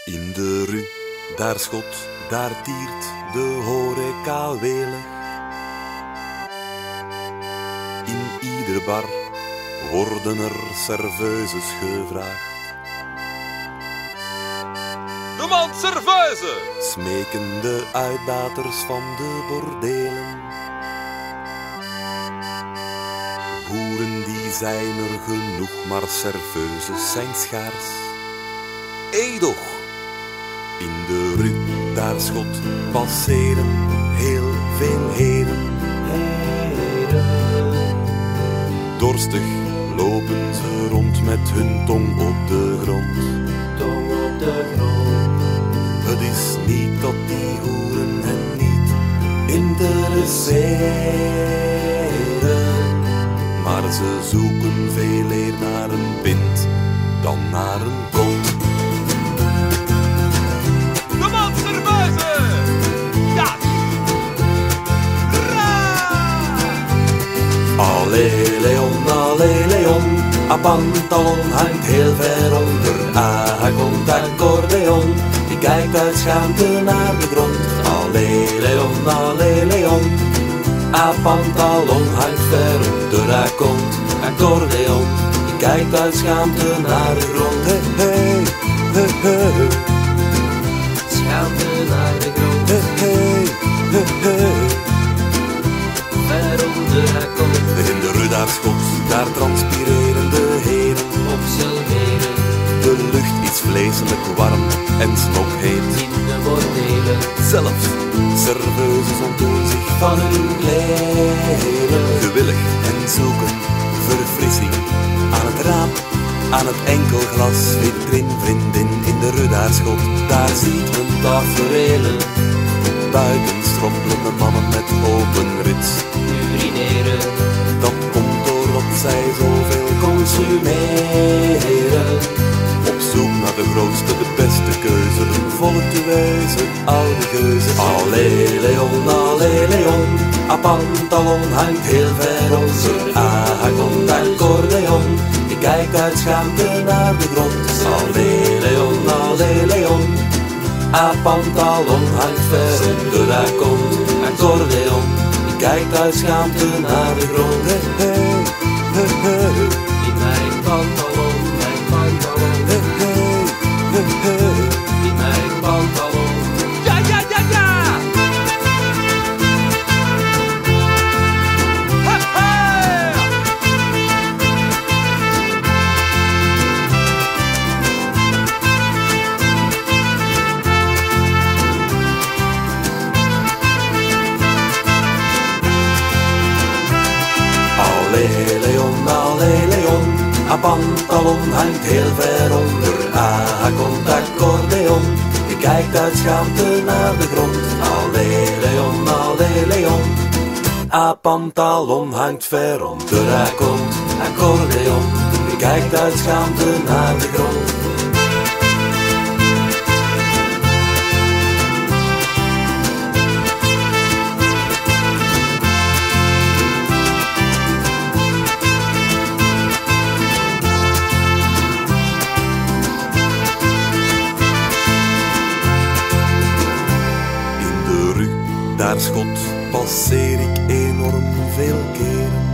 In de rue, daar schot, daar tiert de horeca welig. In ieder bar worden er serveuses gevraagd. De man serveuze! Smeken de uitbaters van de bordelen. Hoeren die zijn er genoeg, maar serveuses zijn schaars. Edoch! In de rue, daar schot, passeren heel veel heren. Dorstig lopen ze rond met hun tong op de grond. Het is niet dat die hoeren hen niet interesseren, maar ze zoeken veel eer naar een pint dan naar een kont. De man serveuze! Ja! Allee Leon, a pantalon hangt heel ver onder. Hij komt accordeon, die kijkt uit schaamte naar de grond. Allee Leon, a pantalon hangt ver onder. Hij komt accordeon, die kijkt uit schaamte naar de grond. Hey, hey, hey, hey. Schaamte naar de grond. Hey, hey, hey, hey. Ver onder hij komt. In de rue daar schot, daar transpireren de heren. Op zijn heren. De lucht is vleeselijk warm en snopheet. In de bordelen. Zelfs serveuses ontdoen zich van hun kleren. Gewillig en zoeken verfrissing aan het raam, aan het enkelglas. Vitrin, vriendin in de rue daar schot, daar ziet men taferelen. Buiten strompelende mannen met open rits. Urineren. Dat komt doordat zij zoveel consumeren. Op zoek naar de grootste, de beste keuze, een voluptueuze oude geuze. Allee Leon, a pantalon hangt heel ver onder. Hij komt accordeon, die kijkt uit schaamte naar de grond. Allee Leon, a pantalon hangt ver onder. Hij komt accordeon, die kijkt uit schaamte naar de grond. Hey, hey, hey, hey. In mijn pantalon, mijn pantalon. Hey, hey, hey, hey. In mijn pantalon. Ja, ja, ja, ja! Ha, ha! Allee Leon, a pantalon hangt heel ver onder. Hij komt accordeon, die kijkt uit schaamte naar de grond. Allee Leon, a pantalon hangt ver onder. Hij komt accordeon, die kijkt uit schaamte naar de grond. Daar schot passeer ik enorm veel keren.